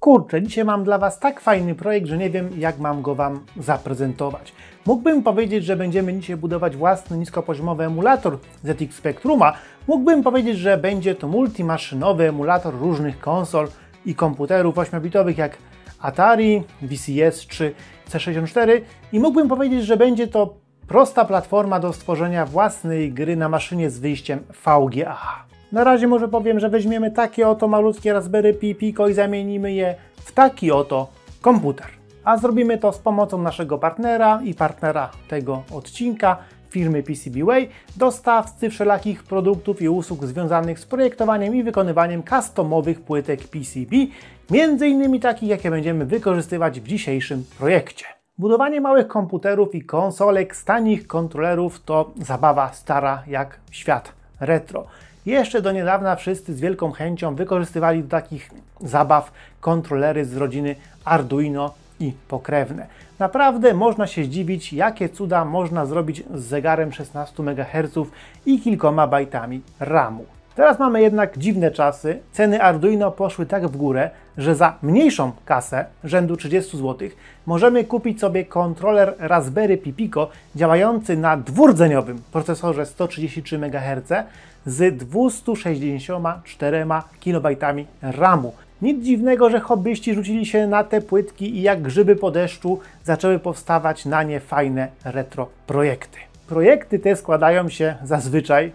Kurczę, dzisiaj mam dla Was tak fajny projekt, że nie wiem, jak mam go Wam zaprezentować. Mógłbym powiedzieć, że będziemy dzisiaj budować własny niskopoziomowy emulator ZX Spectruma. Mógłbym powiedzieć, że będzie to multimaszynowy emulator różnych konsol i komputerów 8-bitowych jak Atari, VCS czy C64 i mógłbym powiedzieć, że będzie to prosta platforma do stworzenia własnej gry na maszynie z wyjściem VGA. Na razie może powiem, że weźmiemy takie oto malutkie Raspberry Pi Pico i zamienimy je w taki oto komputer. A zrobimy to z pomocą naszego partnera i partnera tego odcinka, firmy PCBWay, dostawcy wszelakich produktów i usług związanych z projektowaniem i wykonywaniem customowych płytek PCB, między innymi takich, jakie będziemy wykorzystywać w dzisiejszym projekcie. Budowanie małych komputerów i konsolek z tanich kontrolerów to zabawa stara jak świat retro. Jeszcze do niedawna wszyscy z wielką chęcią wykorzystywali do takich zabaw kontrolery z rodziny Arduino i pokrewne. Naprawdę można się zdziwić, jakie cuda można zrobić z zegarem 16 MHz i kilkoma bajtami RAM-u. Teraz mamy jednak dziwne czasy. Ceny Arduino poszły tak w górę, że za mniejszą kasę, rzędu 30 zł, możemy kupić sobie kontroler Raspberry Pi Pico działający na dwurdzeniowym procesorze 133 MHz z 264 KB RAM-u. Nic dziwnego, że hobbyści rzucili się na te płytki i jak grzyby po deszczu zaczęły powstawać na nie fajne retro projekty. Projekty te składają się zazwyczaj,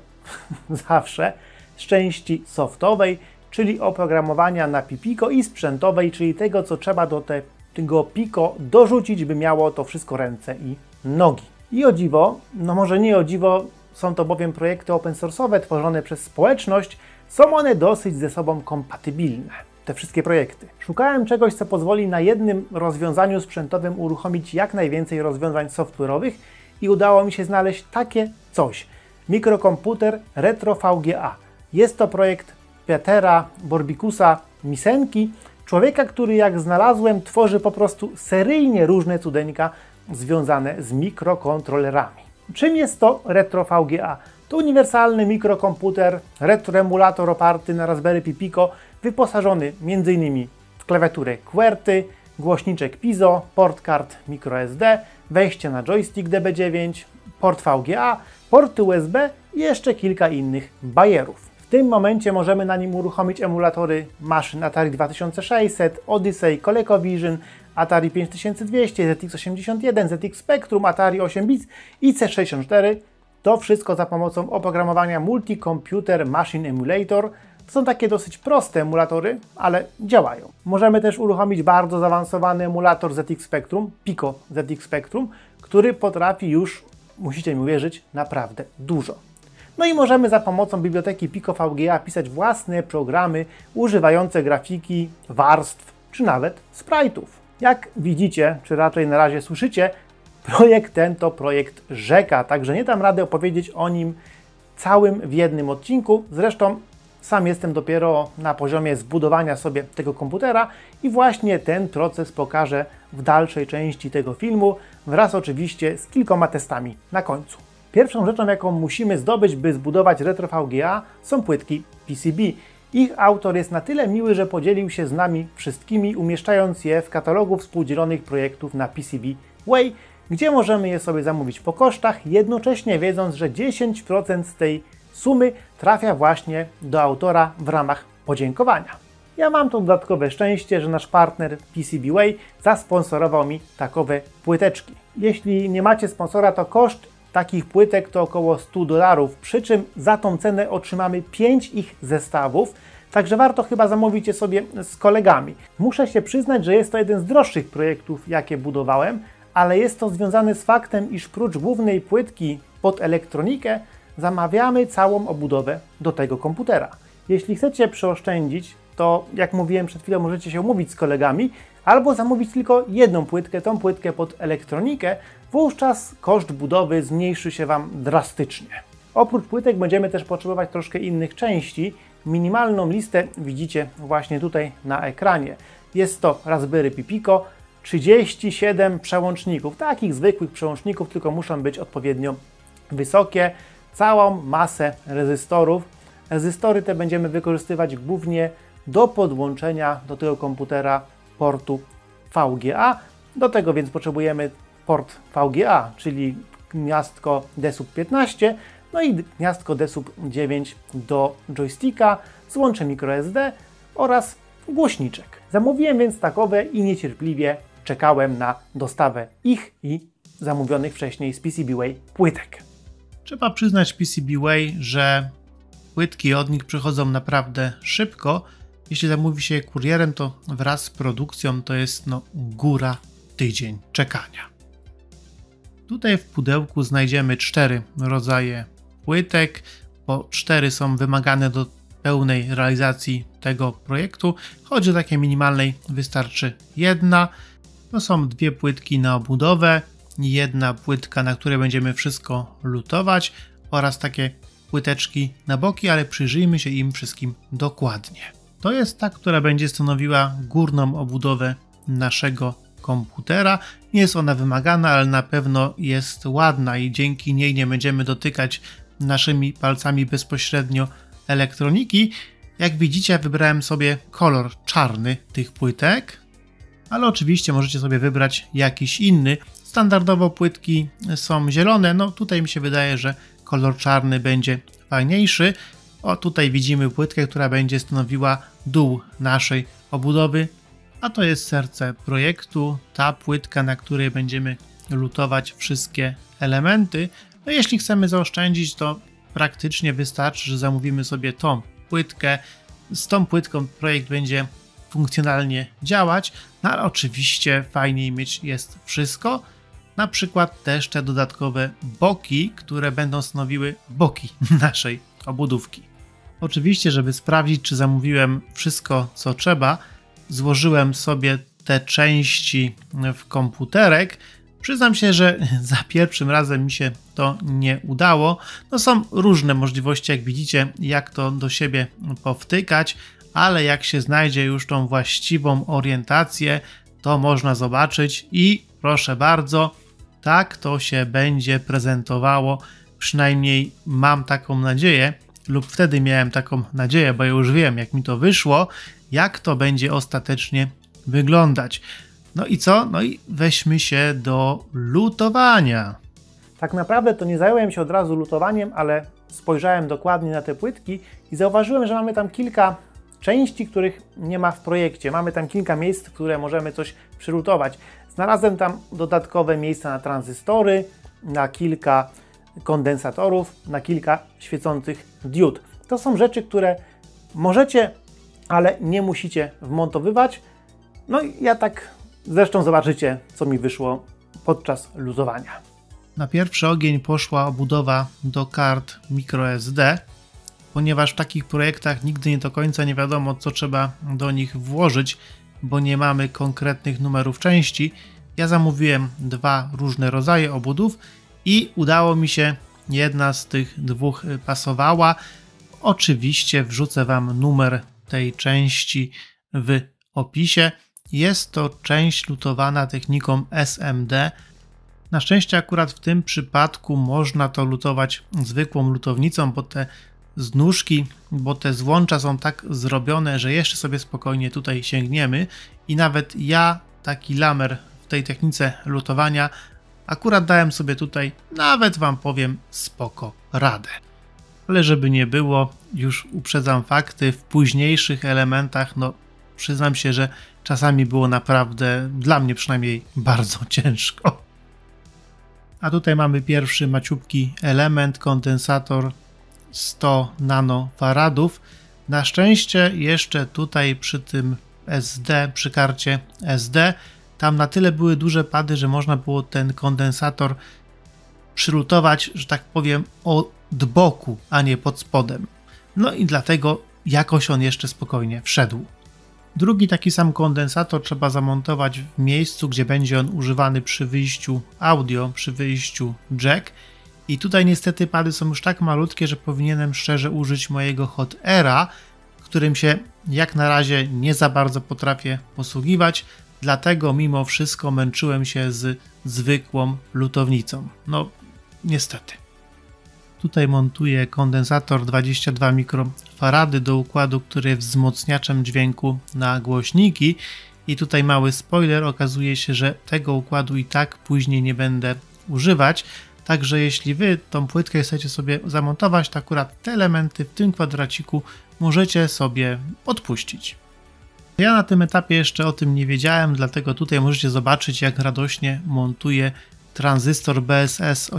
zawsze, z części softowej, czyli oprogramowania na Pi Pico i sprzętowej, czyli tego, co trzeba do tego Pico dorzucić, by miało to wszystko ręce i nogi. I o dziwo, no może nie o dziwo, są to bowiem projekty open source'owe tworzone przez społeczność, są one dosyć ze sobą kompatybilne. Te wszystkie projekty. Szukałem czegoś, co pozwoli na jednym rozwiązaniu sprzętowym uruchomić jak najwięcej rozwiązań software'owych i udało mi się znaleźć takie coś. Mikrokomputer Retro VGA. Jest to projekt Petera Borbikusa Misenki, człowieka, który jak znalazłem tworzy po prostu seryjnie różne cudeńka związane z mikrokontrolerami. Czym jest to Retro VGA? To uniwersalny mikrokomputer, retroemulator oparty na Raspberry Pi Pico, wyposażony m.in. w klawiaturę QWERTY, głośniczek Piezo, port kart microSD, wejście na joystick DB9, port VGA, porty USB i jeszcze kilka innych bajerów. W tym momencie możemy na nim uruchomić emulatory maszyn Atari 2600, Odyssey, ColecoVision, Atari 5200, ZX81, ZX Spectrum, Atari 8-bit i C64. To wszystko za pomocą oprogramowania Multi-Computer Machine Emulator. To są takie dosyć proste emulatory, ale działają. Możemy też uruchomić bardzo zaawansowany emulator ZX Spectrum, Pico ZX Spectrum, który potrafi już, musicie mi uwierzyć, naprawdę dużo. No i możemy za pomocą biblioteki Pico VGA pisać własne programy używające grafiki, warstw czy nawet sprite'ów. Jak widzicie, czy raczej na razie słyszycie, projekt ten to projekt rzeka, także nie dam rady opowiedzieć o nim całym w jednym odcinku. Zresztą sam jestem dopiero na poziomie zbudowania sobie tego komputera i właśnie ten proces pokażę w dalszej części tego filmu, wraz oczywiście z kilkoma testami na końcu. Pierwszą rzeczą, jaką musimy zdobyć, by zbudować Retro VGA, są płytki PCB. Ich autor jest na tyle miły, że podzielił się z nami wszystkimi, umieszczając je w katalogu współdzielonych projektów na PCBWay, gdzie możemy je sobie zamówić po kosztach, jednocześnie wiedząc, że 10% z tej sumy trafia właśnie do autora w ramach podziękowania. Ja mam to dodatkowe szczęście, że nasz partner PCBWay zasponsorował mi takowe płyteczki. Jeśli nie macie sponsora, to koszt takich płytek to około $100, przy czym za tą cenę otrzymamy 5 ich zestawów, także warto chyba zamówić je sobie z kolegami. Muszę się przyznać, że jest to jeden z droższych projektów, jakie budowałem, ale jest to związane z faktem, iż prócz głównej płytki pod elektronikę zamawiamy całą obudowę do tego komputera. Jeśli chcecie przeoszczędzić, to jak mówiłem przed chwilą, możecie się umówić z kolegami albo zamówić tylko jedną płytkę, tą płytkę pod elektronikę, wówczas koszt budowy zmniejszy się Wam drastycznie. Oprócz płytek będziemy też potrzebować troszkę innych części. Minimalną listę widzicie właśnie tutaj na ekranie. Jest to Raspberry Pi Pico, 37 przełączników, takich zwykłych przełączników, tylko muszą być odpowiednio wysokie, całą masę rezystorów. Rezystory te będziemy wykorzystywać głównie do podłączenia do tego komputera portu VGA. Do tego więc potrzebujemy port VGA, czyli gniazdko DSUB15, no i gniazdko DSUB9 do joysticka z łączem microSD oraz głośniczek. Zamówiłem więc takowe i niecierpliwie czekałem na dostawę ich i zamówionych wcześniej z PCBWay płytek. Trzeba przyznać PCBWay, że płytki od nich przychodzą naprawdę szybko. Jeśli zamówi się je kurierem, to wraz z produkcją to jest góra tydzień czekania. Tutaj w pudełku znajdziemy 4 rodzaje płytek, bo 4 są wymagane do pełnej realizacji tego projektu. Choć o takiej minimalnej wystarczy jedna. To są 2 płytki na obudowę, 1 płytka, na której będziemy wszystko lutować oraz takie płyteczki na boki, ale przyjrzyjmy się im wszystkim dokładnie. To jest ta, która będzie stanowiła górną obudowę naszego komputera. Nie jest ona wymagana, ale na pewno jest ładna i dzięki niej nie będziemy dotykać naszymi palcami bezpośrednio elektroniki. Jak widzicie, wybrałem sobie kolor czarny tych płytek, ale oczywiście możecie sobie wybrać jakiś inny. Standardowo płytki są zielone, tutaj mi się wydaje, że kolor czarny będzie fajniejszy. O, tutaj widzimy płytkę, która będzie stanowiła dół naszej obudowy, a to jest serce projektu, ta płytka, na której będziemy lutować wszystkie elementy. No jeśli chcemy zaoszczędzić, to praktycznie wystarczy, że zamówimy sobie tą płytkę. Z tą płytką projekt będzie funkcjonalnie działać, no ale oczywiście fajniej mieć jest wszystko. Na przykład też te dodatkowe boki, które będą stanowiły boki naszej obudówki. Oczywiście, żeby sprawdzić, czy zamówiłem wszystko, co trzeba, złożyłem sobie te części w komputerek. Przyznam się, że za pierwszym razem mi się to nie udało. Są różne możliwości, jak widzicie, jak to do siebie powtykać, ale jak się znajdzie już tą właściwą orientację, to można zobaczyć i proszę bardzo, tak to się będzie prezentowało. Przynajmniej mam taką nadzieję, lub wtedy miałem taką nadzieję, bo ja już wiem, jak mi to wyszło, jak to będzie ostatecznie wyglądać. No i co? No i weźmy się do lutowania. Tak naprawdę to nie zająłem się od razu lutowaniem, ale spojrzałem dokładnie na te płytki i zauważyłem, że mamy tam kilka części, których nie ma w projekcie. Mamy tam kilka miejsc, w które możemy coś przylutować. Znalazłem tam dodatkowe miejsca na tranzystory, na kilka kondensatorów, na kilka świecących diod. To są rzeczy, które możecie, ale nie musicie wmontowywać. No i ja tak zresztą zobaczycie, co mi wyszło podczas lutowania. Na pierwszy ogień poszła obudowa do kart microSD, ponieważ w takich projektach nigdy nie do końca nie wiadomo, co trzeba do nich włożyć, bo nie mamy konkretnych numerów części. Ja zamówiłem 2 różne rodzaje obudów i udało mi się, jedna z tych 2 pasowała. Oczywiście wrzucę Wam numer tej części w opisie. Jest to część lutowana techniką SMD. Na szczęście akurat w tym przypadku można to lutować zwykłą lutownicą, bo te znóżki, bo te złącza są tak zrobione, że jeszcze sobie spokojnie tutaj sięgniemy i nawet ja, taki lamer w tej technice lutowania, akurat dałem sobie tutaj, nawet Wam powiem, spoko radę. Ale żeby nie było, już uprzedzam fakty, w późniejszych elementach, przyznam się, że czasami było naprawdę, dla mnie przynajmniej, bardzo ciężko. A tutaj mamy pierwszy maciupki element, kondensator 100 nanofaradów. Na szczęście jeszcze tutaj przy tym SD, przy karcie SD, tam na tyle były duże pady, że można było ten kondensator przylutować, że tak powiem, od boku, a nie pod spodem. No i dlatego jakoś on jeszcze spokojnie wszedł. Drugi taki sam kondensator trzeba zamontować w miejscu, gdzie będzie on używany przy wyjściu audio, przy wyjściu jack. I tutaj niestety pady są już tak malutkie, że powinienem szczerze użyć mojego Hot Aira, którym się jak na razie nie za bardzo potrafię posługiwać, dlatego mimo wszystko męczyłem się z zwykłą lutownicą. Niestety. Tutaj montuję kondensator 22 mikrofarady do układu, który jest wzmocniaczem dźwięku na głośniki I tutaj mały spoiler, okazuje się, że tego układu i tak później nie będę używać. Także jeśli wy tą płytkę chcecie sobie zamontować, to akurat te elementy w tym kwadraciku możecie sobie odpuścić. Ja na tym etapie jeszcze o tym nie wiedziałem, dlatego tutaj możecie zobaczyć, jak radośnie montuję tranzystor BSS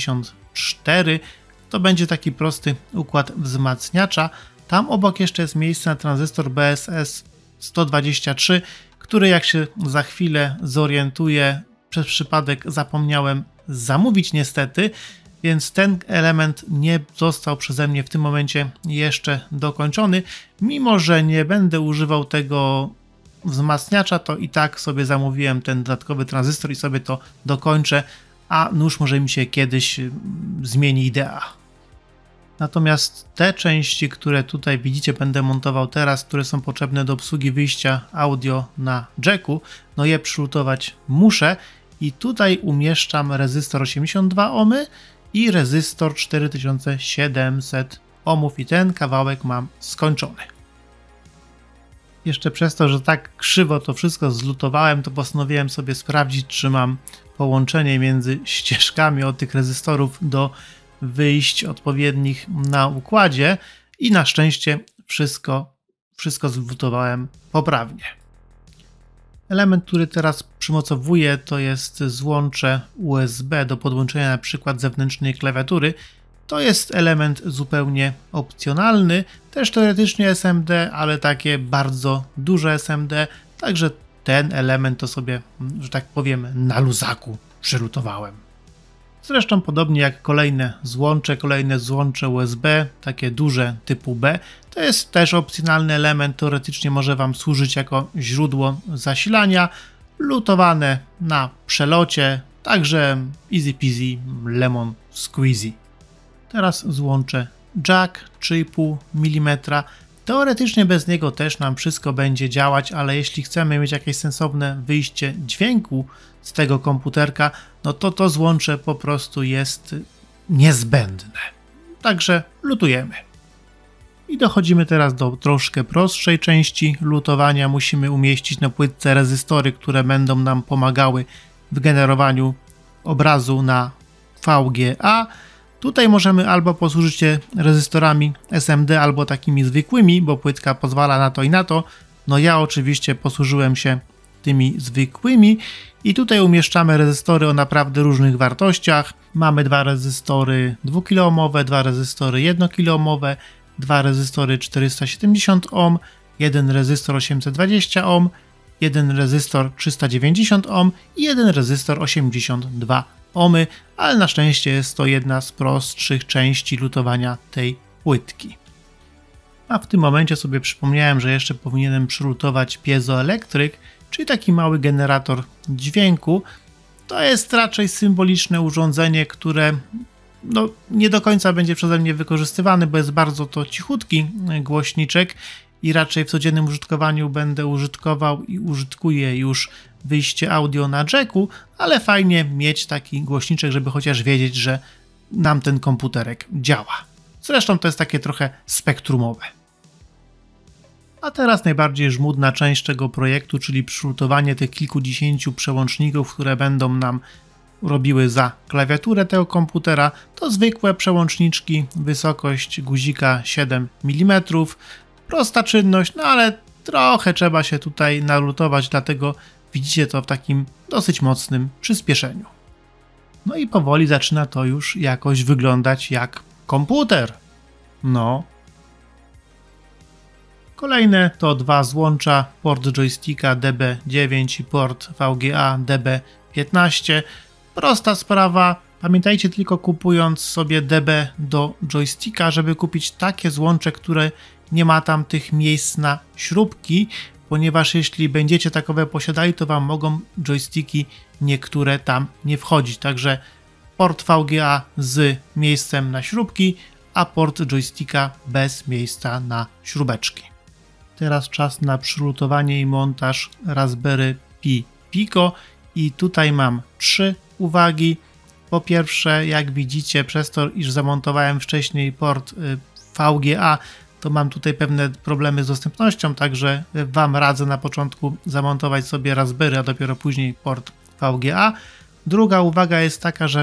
84. To będzie taki prosty układ wzmacniacza. Tam obok jeszcze jest miejsce na tranzystor BSS 123, który, jak się za chwilę zorientuję, przez przypadek zapomniałem zamówić niestety, więc ten element nie został przeze mnie w tym momencie jeszcze dokończony. Mimo że nie będę używał tego wzmacniacza, to i tak sobie zamówiłem ten dodatkowy tranzystor i sobie to dokończę, a nuż może mi się kiedyś zmieni idea. Natomiast te części, które tutaj widzicie, będę montował teraz, które są potrzebne do obsługi wyjścia audio na jacku, no je przylutować muszę i tutaj umieszczam rezystor 82 ohmy i rezystor 4700 ohmów i ten kawałek mam skończony. Jeszcze przez to, że tak krzywo to wszystko zlutowałem, to postanowiłem sobie sprawdzić, czy mam połączenie między ścieżkami od tych rezystorów do wyjść odpowiednich na układzie i na szczęście wszystko zlutowałem poprawnie. Element, który teraz przymocowuję, to jest złącze USB do podłączenia na przykład zewnętrznej klawiatury. To jest element zupełnie opcjonalny, też teoretycznie SMD, ale takie bardzo duże SMD, także ten element to sobie, że tak powiem, na luzaku przylutowałem. Zresztą podobnie jak kolejne złącze USB, takie duże typu B, to jest też opcjonalny element, teoretycznie może Wam służyć jako źródło zasilania, lutowane na przelocie, także easy peasy, lemon squeezy. Teraz złączę jack 3,5 mm. Teoretycznie bez niego też nam wszystko będzie działać, ale jeśli chcemy mieć jakieś sensowne wyjście dźwięku z tego komputerka, no to złącze po prostu jest niezbędne. Także lutujemy. I dochodzimy teraz do troszkę prostszej części lutowania. Musimy umieścić na płytce rezystory, które będą nam pomagały w generowaniu obrazu na VGA. Tutaj możemy albo posłużyć się rezystorami SMD, albo takimi zwykłymi, bo płytka pozwala na to i na to. No ja oczywiście posłużyłem się tymi zwykłymi i tutaj umieszczamy rezystory o naprawdę różnych wartościach. Mamy dwa rezystory 2kΩ, dwa rezystory 1kΩ, dwa rezystory 470 ohm, jeden rezystor 820 ohm, jeden rezystor 390 ohm i jeden rezystor 82 ohmy, ale na szczęście jest to jedna z prostszych części lutowania tej płytki. A w tym momencie sobie przypomniałem, że jeszcze powinienem przylutować piezoelektryk, czyli taki mały generator dźwięku. To jest raczej symboliczne urządzenie, które nie do końca będzie przeze mnie wykorzystywane, bo jest bardzo to cichutki głośniczek i raczej w codziennym użytkowaniu będę użytkował i użytkuję już wyjście audio na jacku, ale fajnie mieć taki głośniczek, żeby chociaż wiedzieć, że nam ten komputerek działa. Zresztą to jest takie trochę spektrumowe. A teraz najbardziej żmudna część tego projektu, czyli przylutowanie tych kilkudziesięciu przełączników, które będą nam robiły za klawiaturę tego komputera. To zwykłe przełączniczki, wysokość guzika 7 mm. Prosta czynność, no ale trochę trzeba się tutaj nalutować, dlatego widzicie to w takim dosyć mocnym przyspieszeniu. No i powoli zaczyna to już jakoś wyglądać jak komputer. No. Kolejne to dwa złącza, port joysticka DB9 i port VGA DB15. Prosta sprawa. Pamiętajcie tylko, kupując sobie DB do joysticka, żeby kupić takie złącze, które nie ma tam tych miejsc na śrubki, ponieważ jeśli będziecie takowe posiadali, to Wam mogą joysticki niektóre tam nie wchodzić. Także port VGA z miejscem na śrubki, a port joysticka bez miejsca na śrubeczki. Teraz czas na przylutowanie i montaż Raspberry Pi Pico i tutaj mam 3 uwagi. Po pierwsze, jak widzicie, przez to, iż zamontowałem wcześniej port VGA, to mam tutaj pewne problemy z dostępnością, także Wam radzę na początku zamontować sobie Raspberry, a dopiero później port VGA. Druga uwaga jest taka, że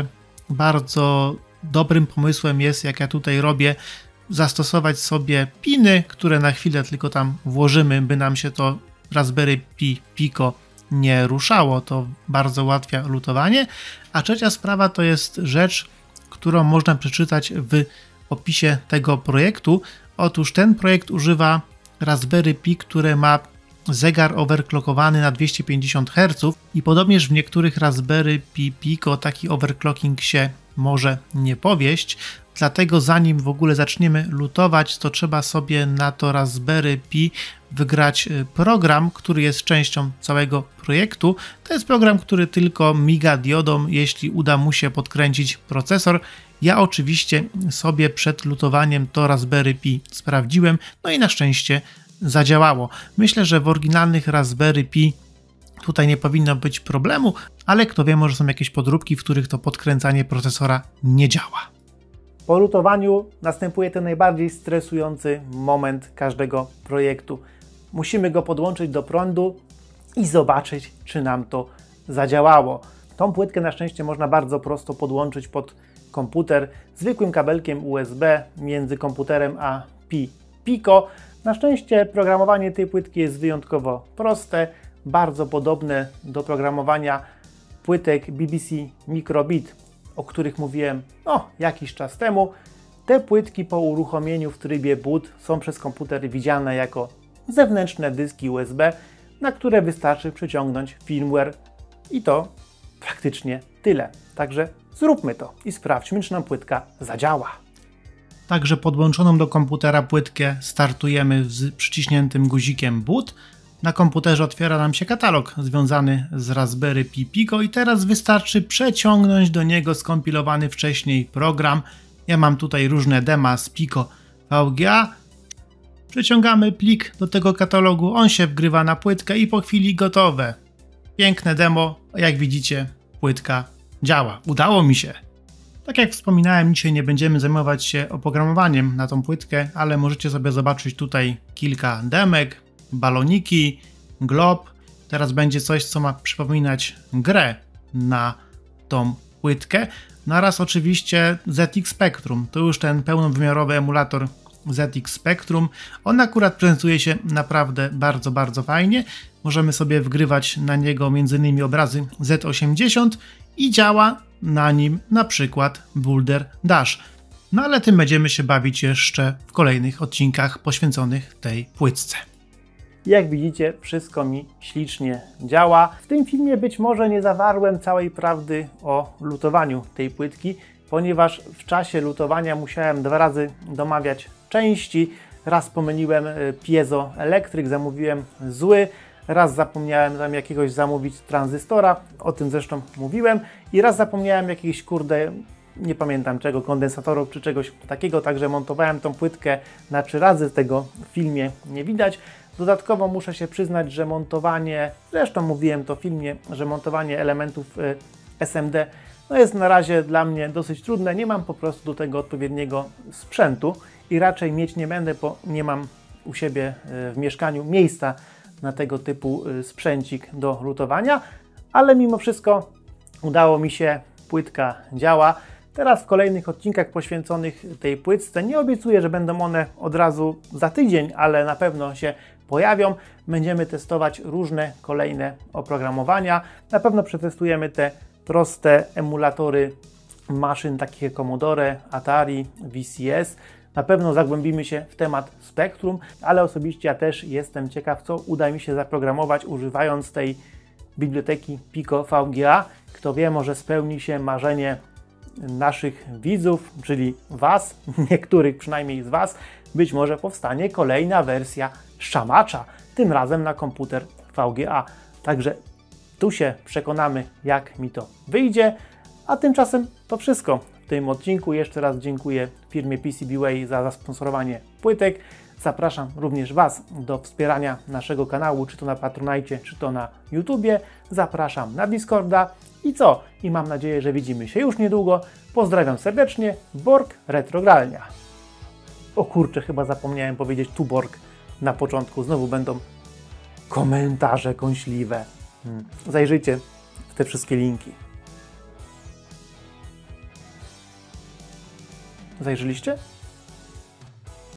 bardzo dobrym pomysłem jest, jak ja tutaj robię, zastosować sobie piny, które na chwilę tylko tam włożymy, by nam się to Raspberry Pi Pico nie ruszało. To bardzo ułatwia lutowanie. A trzecia sprawa to jest rzecz, którą można przeczytać w opisie tego projektu. Otóż ten projekt używa Raspberry Pi, które ma zegar overclockowany na 250 Hz i podobnież w niektórych Raspberry Pi Pico taki overclocking się może nie powieść. Dlatego zanim w ogóle zaczniemy lutować, to trzeba sobie na to Raspberry Pi wygrać program, który jest częścią całego projektu. To jest program, który tylko miga diodą, jeśli uda mu się podkręcić procesor. Ja oczywiście sobie przed lutowaniem to Raspberry Pi sprawdziłem, no i na szczęście zadziałało. Myślę, że w oryginalnych Raspberry Pi tutaj nie powinno być problemu, ale kto wie, może są jakieś podróbki, w których to podkręcanie procesora nie działa. Po lutowaniu następuje ten najbardziej stresujący moment każdego projektu. Musimy go podłączyć do prądu i zobaczyć, czy nam to zadziałało. Tą płytkę na szczęście można bardzo prosto podłączyć pod komputer zwykłym kabelkiem USB między komputerem a Pi Pico. Na szczęście programowanie tej płytki jest wyjątkowo proste, bardzo podobne do programowania płytek BBC Microbit, o których mówiłem jakiś czas temu. Te płytki po uruchomieniu w trybie boot są przez komputer widziane jako zewnętrzne dyski USB, na które wystarczy przyciągnąć firmware i to praktycznie tyle. Także zróbmy to i sprawdźmy, czy nam płytka zadziała. Także podłączoną do komputera płytkę startujemy z przyciśniętym guzikiem boot. Na komputerze otwiera nam się katalog związany z Raspberry Pi Pico i teraz wystarczy przeciągnąć do niego skompilowany wcześniej program. Ja mam tutaj różne dema z Pico VGA. Przeciągamy plik do tego katalogu, on się wgrywa na płytkę i po chwili gotowe. Piękne demo, jak widzicie, płytka działa. Udało mi się. Tak jak wspominałem, dzisiaj nie będziemy zajmować się oprogramowaniem na tą płytkę, ale możecie sobie zobaczyć tutaj kilka demek, baloniki, glob. Teraz będzie coś, co ma przypominać grę na tą płytkę. Naraz oczywiście ZX Spectrum. To już ten pełnowymiarowy emulator ZX Spectrum. On akurat prezentuje się naprawdę bardzo, bardzo fajnie. Możemy sobie wgrywać na niego m.in. obrazy Z80 i działa na nim na przykład Boulder Dash. No ale tym będziemy się bawić jeszcze w kolejnych odcinkach poświęconych tej płytce. Jak widzicie, wszystko mi ślicznie działa. W tym filmie być może nie zawarłem całej prawdy o lutowaniu tej płytki, ponieważ w czasie lutowania musiałem 2 razy domawiać części. Raz pomyliłem piezoelektryk, zamówiłem zły. Raz zapomniałem tam jakiegoś zamówić tranzystora, o tym zresztą mówiłem. I raz zapomniałem jakichś, nie pamiętam czego, kondensatorów czy czegoś takiego. Także montowałem tą płytkę na 3 razy, tego w filmie nie widać. Dodatkowo muszę się przyznać, że montowanie, zresztą mówiłem to w filmie, że montowanie elementów SMD jest na razie dla mnie dosyć trudne. Nie mam po prostu do tego odpowiedniego sprzętu i raczej mieć nie będę, bo nie mam u siebie w mieszkaniu miejsca na tego typu sprzęcik do lutowania, ale mimo wszystko udało mi się, płytka działa. Teraz w kolejnych odcinkach poświęconych tej płytce, nie obiecuję, że będą one od razu za tydzień, ale na pewno się pojawią. Będziemy testować różne kolejne oprogramowania. Na pewno przetestujemy te proste emulatory maszyn takich jak Commodore, Atari, VCS. Na pewno zagłębimy się w temat Spectrum, ale osobiście ja też jestem ciekaw, co uda mi się zaprogramować używając tej biblioteki Pico VGA. Kto wie, może spełni się marzenie naszych widzów, czyli Was, niektórych przynajmniej z Was. Być może powstanie kolejna wersja szamacza, tym razem na komputer VGA. Także tu się przekonamy, jak mi to wyjdzie. A tymczasem to wszystko w tym odcinku. Jeszcze raz dziękuję firmie PCBWay za zasponsorowanie płytek. Zapraszam również Was do wspierania naszego kanału, czy to na Patronite, czy to na YouTubie. Zapraszam na Discorda. I co? I mam nadzieję, że widzimy się już niedługo. Pozdrawiam serdecznie, Borg Retrogralnia. O kurczę, chyba zapomniałem powiedzieć Tuborg na początku. Znowu będą komentarze kąśliwe. Zajrzyjcie w te wszystkie linki. Zajrzyliście?